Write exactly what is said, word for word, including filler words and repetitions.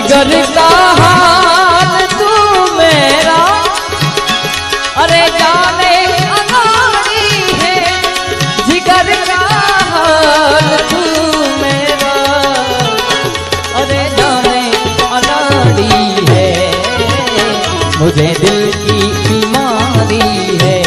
जिगर का हाल तू मेरा, अरे जाने अनाड़ी है, जिगर का हाल तू मेरा, अरे जाने अनाड़ी है, मुझे दिल की बीमारी है।